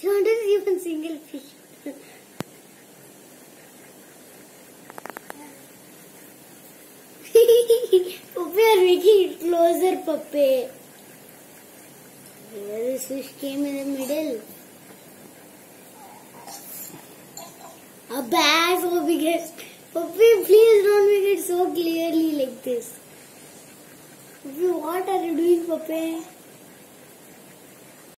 Not even single fish. Puppy are making it closer, Puppy. This fish came in the middle. A bad Puppy gets. Puppy, please don't make it so clearly like this. Puppy, what are you doing, Puppy?